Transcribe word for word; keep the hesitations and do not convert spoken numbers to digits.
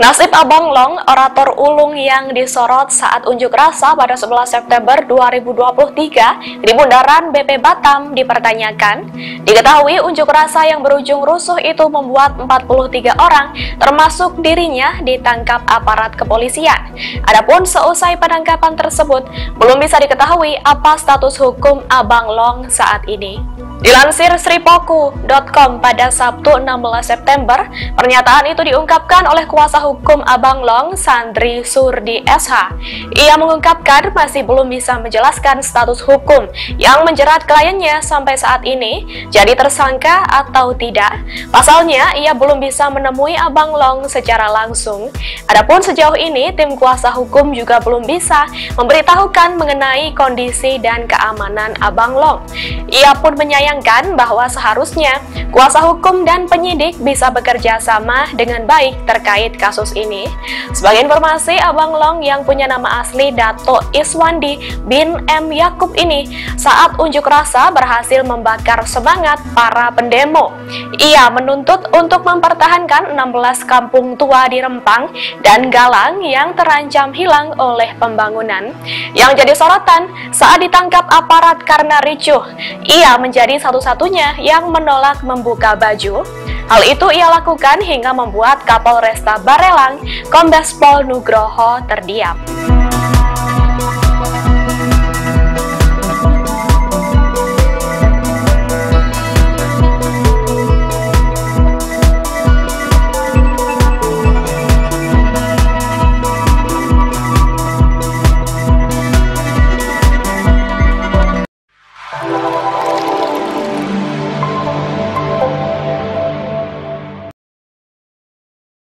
Nasib Abang Long, orator ulung yang disorot saat unjuk rasa pada sebelas September dua ribu dua puluh tiga di Bundaran B P Batam dipertanyakan. Diketahui unjuk rasa yang berujung rusuh itu membuat empat puluh tiga orang, termasuk dirinya, ditangkap aparat kepolisian. Adapun seusai penangkapan tersebut, belum bisa diketahui apa status hukum Abang Long saat ini. Dilansir sripoku titik com pada Sabtu enam belas September, pernyataan itu diungkapkan oleh kuasa hukum Abang Long, Sandri Surdi S H. Ia mengungkapkan masih belum bisa menjelaskan status hukum yang menjerat kliennya sampai saat ini, jadi tersangka atau tidak. Pasalnya, ia belum bisa menemui Abang Long secara langsung. Adapun sejauh ini, tim kuasa hukum juga belum bisa memberitahukan mengenai kondisi dan keamanan Abang Long. Ia pun menyayangkan bahwa seharusnya kuasa hukum dan penyidik bisa bekerja sama dengan baik terkait kasus ini. Sebagai informasi, Abang Long yang punya nama asli Dato Iswandi bin M Yakub ini saat unjuk rasa berhasil membakar semangat para pendemo. Ia menuntut untuk mempertahankan enam belas kampung tua di Rempang dan Galang yang terancam hilang oleh pembangunan. Yang jadi sorotan saat ditangkap aparat karena ricuh, ia menjadi satu-satunya yang menolak membuka baju. Hal itu ia lakukan hingga membuat Kapolresta Barelang, Kombes Pol Nugroho terdiam.